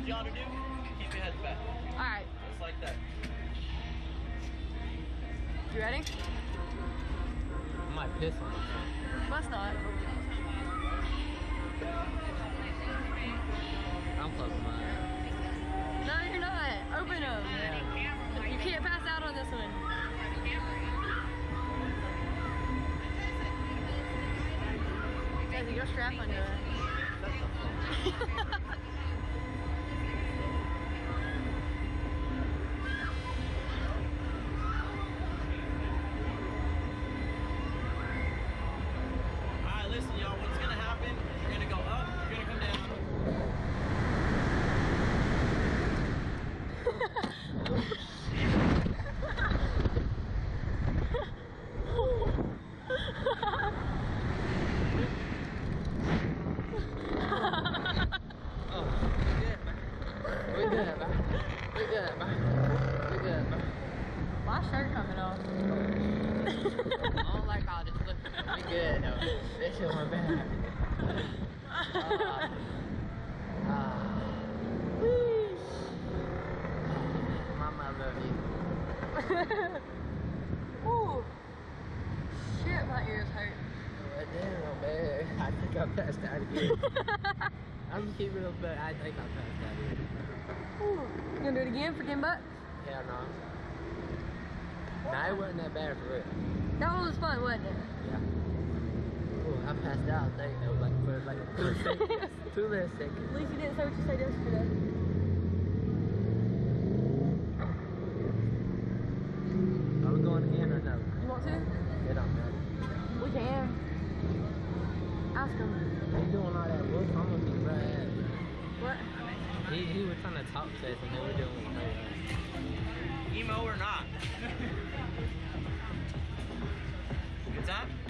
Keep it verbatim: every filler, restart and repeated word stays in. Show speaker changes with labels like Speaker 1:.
Speaker 1: need y'all to do, keep your heads back.
Speaker 2: Alright.
Speaker 1: Just like that.
Speaker 2: You ready?
Speaker 1: I might piss on myself.
Speaker 2: Must not.
Speaker 1: I'm closing my eyes.
Speaker 2: No, you're not. Open them. Yeah. You can't pass out on this one. Jesse, go strap under it.
Speaker 1: Alright, listen, y'all. What's gonna happen? You're gonna go up, you're gonna come down. We good, man. We good, man. We good, man.
Speaker 2: My shirt coming off.
Speaker 1: I don't like all this looking. We good, though. This shit went bad. Uh, uh, Mama, I love you.
Speaker 2: Ooh. Shit, my ears hurt.
Speaker 1: Oh, damn, man. I think I passed out again. I'm keeping it, but I think I passed out again.
Speaker 2: Ooh. You gonna do it again for ten bucks?
Speaker 1: Hell no. Nah, it wasn't that bad for real.
Speaker 2: That one was fun, wasn't it?
Speaker 1: Yeah. Ooh, I passed out, I think, though, like, for like two seconds. Two less seconds.
Speaker 2: At least you didn't say what you said yesterday.
Speaker 1: Are we going again or no?
Speaker 2: You want to?
Speaker 1: It don't matter.
Speaker 2: We can. Ask him.
Speaker 1: He doing all that work, I'm gonna be right at it.
Speaker 2: What?
Speaker 1: He, he was trying to talk to us and then we're doing all that. Emo or not? What's that?